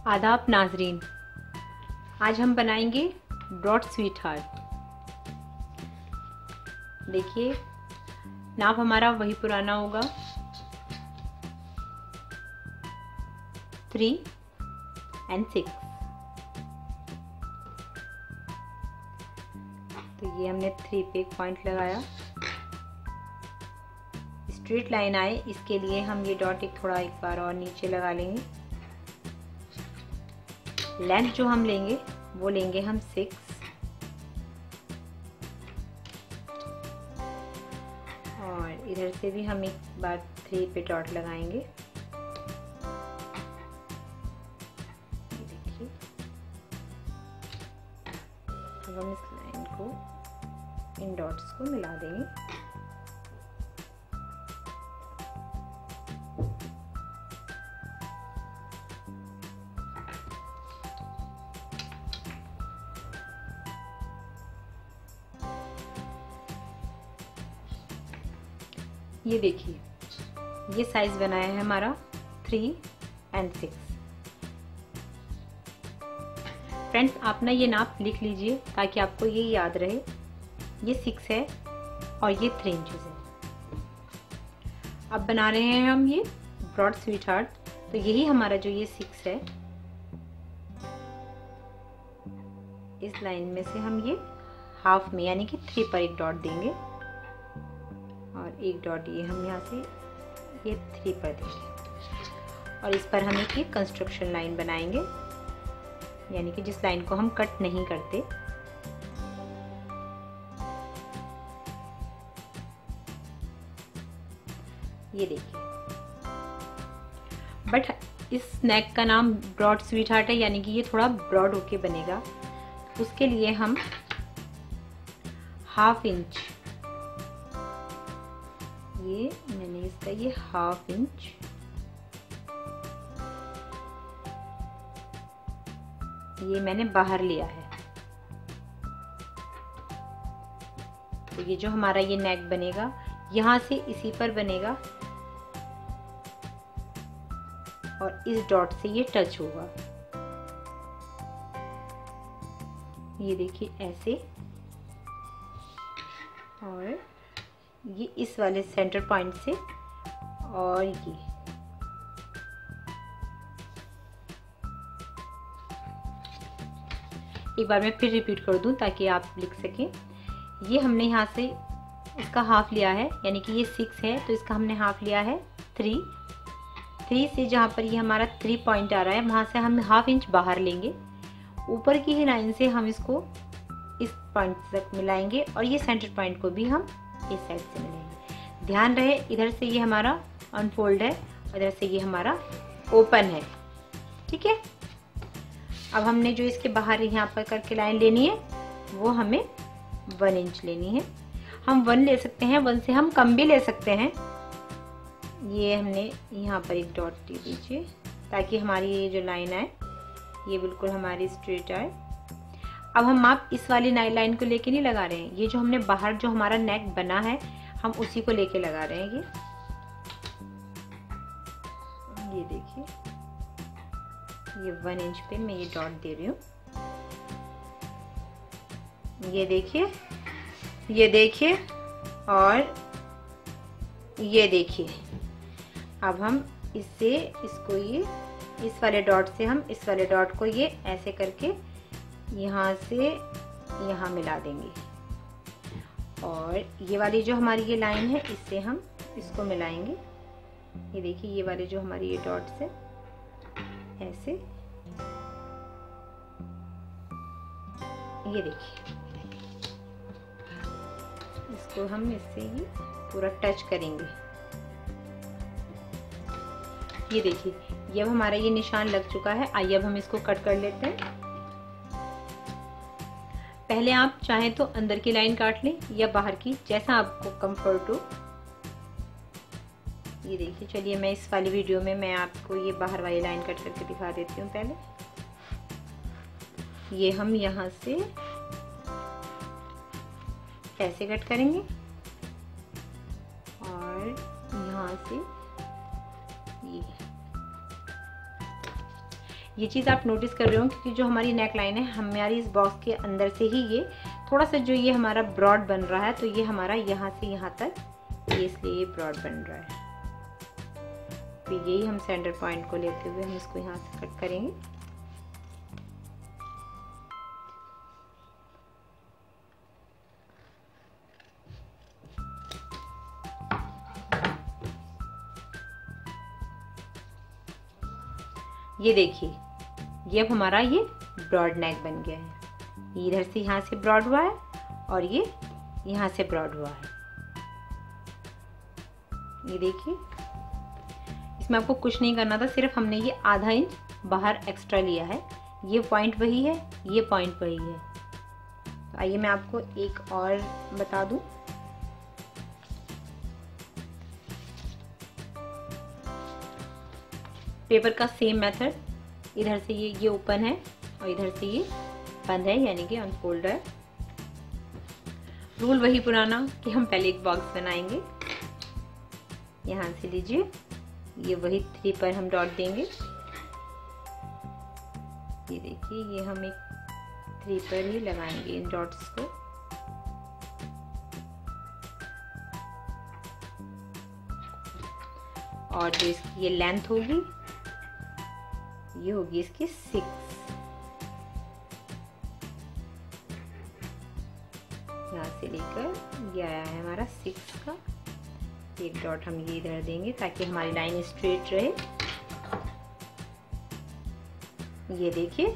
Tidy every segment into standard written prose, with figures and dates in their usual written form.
आदाब नाजरीन, आज हम बनाएंगे ब्रॉड स्वीट हार्ट। देखिए, नाप हमारा वही पुराना होगा, 3 और 6। तो ये हमने 3 पे एक पॉइंट लगाया, स्ट्रेट लाइन आए इसके लिए हम ये डॉट एक बार और नीचे लगा लेंगे। लेंथ जो हम लेंगे वो लेंगे हम 6 और इधर से भी हम एक बार 3 पे डॉट लगाएंगे। देखिए, अब हम इस लाइन को इन डॉट्स को मिला देंगे। ये देखिए, ये साइज बनाया है हमारा 3 और 6। फ्रेंड्स, आप ना ये नाप लिख लीजिए ताकि आपको ये याद रहे। ये 6 है और ये 3 इंचेस है। अब बना रहे हैं हम ये ब्रॉड स्वीट हार्ट। तो यही हमारा जो ये 6 है, इस लाइन में से हम ये हाफ में यानी कि 3 पर एक डॉट देंगे और एक डॉट ये हम यहाँ से ये 3 पर देंगे और इस पर हम एक कंस्ट्रक्शन लाइन बनाएंगे, यानी कि जिस लाइन को हम कट नहीं करते। ये देखिए, बट इस नेक का नाम ब्रॉड स्वीट हार्ट है, यानी कि ये थोड़ा ब्रॉड होके बनेगा। उसके लिए हम ½ इंच, ये मैंने इसका ये ½ इंच ये मैंने बाहर लिया है। तो ये जो हमारा ये नेक बनेगा यहां से इसी पर बनेगा और इस डॉट से ये टच होगा। ये देखिए ऐसे, और ये इस वाले सेंटर पॉइंट से, और ये एक बार मैं फिर रिपीट कर दूं ताकि आप लिख सकें। ये हमने यहाँ से इसका हाफ लिया है, यानी कि ये 6 है तो इसका हमने हाफ लिया है 3 से जहाँ पर ये हमारा 3 पॉइंट आ रहा है वहाँ से हम ½ इंच बाहर लेंगे। ऊपर की ही लाइन से हम इसको इस पॉइंट तक मिलाएंगे और ये सेंटर पॉइंट को भी हम इस साइड से मिलेंगे। ध्यान रहे, इधर से ये हमारा अनफोल्ड है, इधर से ये हमारा ओपन है। ठीक है, अब हमने जो इसके बाहर यहाँ पर करके लाइन लेनी है वो हमें 1 इंच लेनी है। हम 1 ले सकते हैं, 1 से हम कम भी ले सकते हैं। ये हमने यहाँ पर एक डॉट दे दीजिए ताकि हमारी ये जो लाइन आए ये बिल्कुल हमारी स्ट्रेट आए। अब हम माप इस वाली लाइन को लेके नहीं लगा रहे हैं, ये जो हमने बाहर जो हमारा नेक बना है हम उसी को लेके लगा रहे हैं। ये देखिए, ये 1 इंच पे मैं ये डॉट दे रही हूँ। ये देखिए और ये देखिए। अब हम इससे इसको ये इस वाले डॉट से हम इस वाले डॉट को ये ऐसे करके यहाँ से यहाँ मिला देंगे और ये वाली जो हमारी ये लाइन है इससे हम इसको मिलाएंगे। ये देखिए, ये वाले जो हमारी ये डॉट्स है ऐसे, ये देखिए, इसको हम इससे ही पूरा टच करेंगे। ये देखिए, ये अब हमारा ये निशान लग चुका है। आइए अब हम इसको कट कर लेते हैं। पहले आप चाहें तो अंदर की लाइन काट लें या बाहर की, जैसा आपको कंफर्ट हो। ये देखिए, चलिए मैं इस वाली वीडियो में मैं आपको ये बाहर वाली लाइन कट करके दिखा देती हूँ। पहले ये हम यहाँ से ऐसे कट करेंगे और यहाँ से ये चीज़ आप नोटिस कर रहे हो क्योंकि जो हमारी नेक लाइन है हमारी इस बॉक्स के अंदर से ही ये थोड़ा सा जो ये हमारा ब्रॉड बन रहा है, तो ये हमारा यहाँ से यहाँ तक ये इसलिए ये ब्रॉड बन रहा है। तो यही हम सेंटर पॉइंट को लेते हुए हम इसको यहाँ से कट करेंगे। ये देखिए, ये अब हमारा ये ब्रॉड नेक बन गया है। इधर से यहाँ से ब्रॉड हुआ है और ये यहाँ से ब्रॉड हुआ है। ये देखिए, इसमें आपको कुछ नहीं करना था, सिर्फ हमने ये आधा इंच बाहर एक्स्ट्रा लिया है। ये पॉइंट वही है, ये पॉइंट वही है। तो आइए मैं आपको एक और बता दूं। पेपर का सेम मेथड, इधर से ये ओपन है और इधर से ये बंद है, यानी कि अनफोल्ड है। रूल वही पुराना कि हम पहले एक बॉक्स बनाएंगे। यहाँ से लीजिए, ये वही 3 पर हम डॉट देंगे। ये देखिए, ये हम एक 3 पर ही लगाएंगे इन डॉट्स को। और जो इसकी ये लेंथ होगी ये होगी इसकी 6। यहाँ से लेकर ये आया है हमारा 6 का। एक डॉट हम ये इधर देंगे ताकि हमारी लाइन स्ट्रेट रहे। ये देखिए,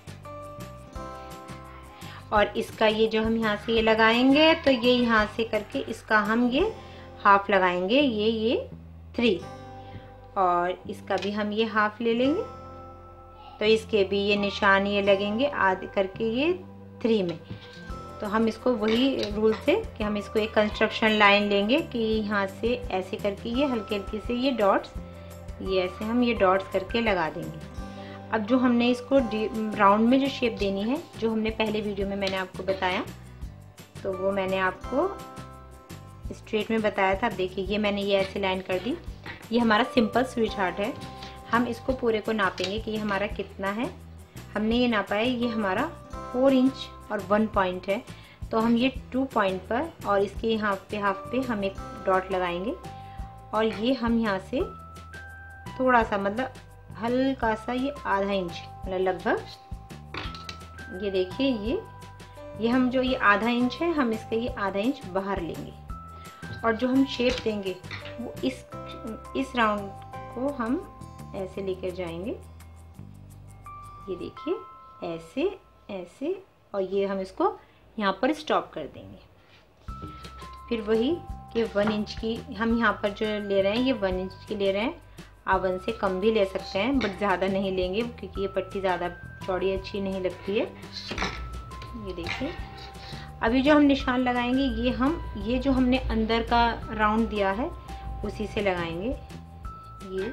और इसका ये जो हम यहाँ से ये लगाएंगे तो ये यहाँ से करके इसका हम ये हाफ लगाएंगे, ये 3, और इसका भी हम ये हाफ ले लेंगे। तो इसके भी ये निशान ये लगेंगे आधे करके ये 3 में। तो हम इसको वही रूल से कि हम इसको एक कंस्ट्रक्शन लाइन लेंगे कि यहाँ से ऐसे करके ये हल्के हल्के से ये डॉट्स, ये ऐसे हम ये डॉट्स करके लगा देंगे। अब जो हमने इसको राउंड में जो शेप देनी है, जो हमने पहले वीडियो में मैंने आपको बताया, तो वो मैंने आपको स्ट्रेट में बताया था। अब देखिए, ये मैंने ये ऐसे लाइन कर दी। ये हमारा सिंपल स्वीट हार्ट है। हम इसको पूरे को नापेंगे कि ये हमारा कितना है। हमने ये नापा है, ये हमारा 4 इंच और 1 पॉइंट है। तो हम ये 2 पॉइंट पर और इसके यहाँ पे हाफ पे हम एक डॉट लगाएंगे, और ये हम यहाँ से थोड़ा सा मतलब हल्का सा ये आधा इंच मतलब लगभग, ये देखिए, ये हम जो ये आधा इंच है हम इसके ये आधा इंच बाहर लेंगे। और जो हम शेप देंगे वो इस राउंड को हम ऐसे लेकर जाएंगे। ये देखिए, ऐसे ऐसे, और ये हम इसको यहाँ पर स्टॉप कर देंगे। फिर वही कि 1 इंच की हम यहाँ पर जो ले रहे हैं ये 1 इंच की ले रहे हैं। आप 1 से कम भी ले सकते हैं, बट ज़्यादा नहीं लेंगे क्योंकि ये पट्टी ज़्यादा चौड़ी अच्छी नहीं लगती है। ये देखिए, अभी जो हम निशान लगाएंगे ये जो हमने अंदर का राउंड दिया है उसी से लगाएंगे। ये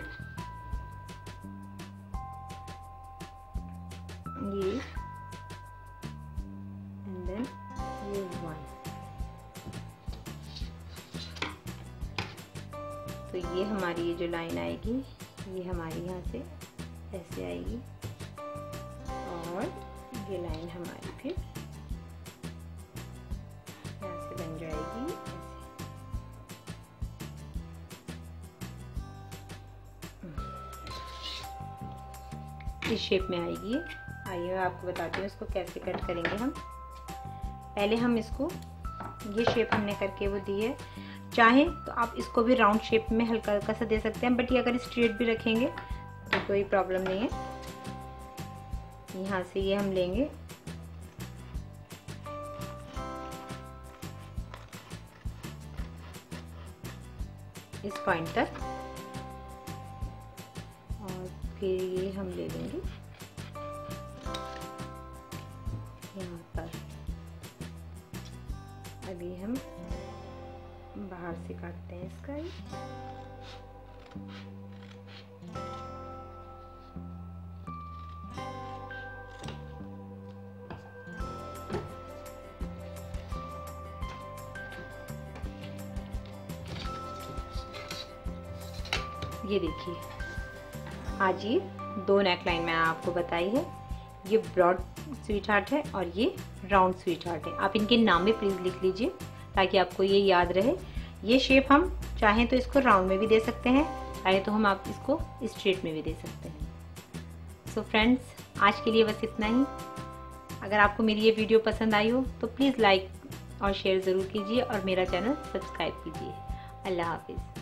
and then ये 1। तो ये हमारी ये जो लाइन आएगी ये हमारी यहाँ से ऐसे आएगी, और ये लाइन हमारी फिर यहाँ से बन जाएगी ऐसे, इस शेप में आएगी। आइए मैं आपको बताती हूँ इसको कैसे कट करेंगे हम। पहले हम इसको ये शेप हमने करके वो दी है। चाहे तो आप इसको भी राउंड शेप में हल्का हल्का सा दे सकते हैं, बट ये अगर स्ट्रेट भी रखेंगे तो कोई प्रॉब्लम नहीं है। यहाँ से ये हम लेंगे, इस पॉइंट तक, और फिर ये हम ले लेंगे यहाँ पर। अभी हम बाहर से काटते हैं इसका ये देखिए, आज ये दो नेक लाइन मैंने आपको बताई है। ये ब्रॉड स्वीट हार्ट है और ये राउंड स्वीट हार्ट है। आप इनके नाम भी प्लीज़ लिख लीजिए ताकि आपको ये याद रहे। ये शेप हम चाहें तो इसको राउंड में भी दे सकते हैं, चाहे तो हम आप इसको स्ट्रेट में भी दे सकते हैं। सो फ्रेंड्स, आज के लिए बस इतना ही। अगर आपको मेरी ये वीडियो पसंद आई हो तो प्लीज़ लाइक और शेयर ज़रूर कीजिए और मेरा चैनल सब्सक्राइब कीजिए। अल्लाह हाफिज़।